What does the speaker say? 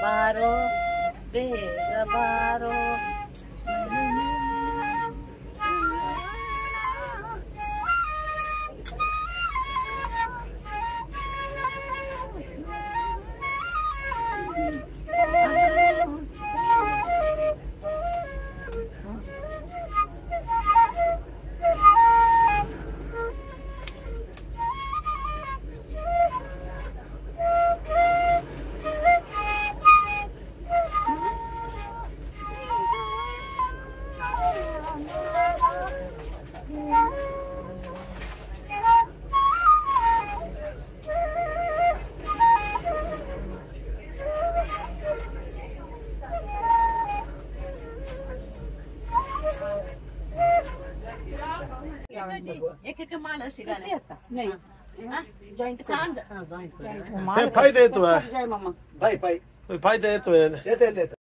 ಬಾರೋ ಬೇಗ ಬಾರೋ एक माल नहीं जॉइंट फायदा येतो जय मामा फायदा येतोय